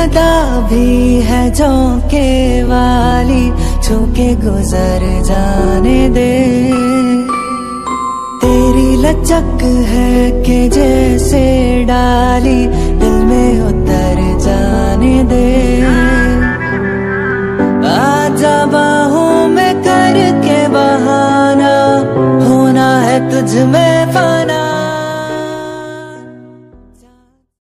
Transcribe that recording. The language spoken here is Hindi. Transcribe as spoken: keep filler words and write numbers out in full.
अदा भी है झोंके वाली, छू के गुजर जाने दे। तेरी लचक है कि जैसे डाली, दिल में उतर जाने दे। आजा बाहों में करके बहाना, होना है तुझ में फाना।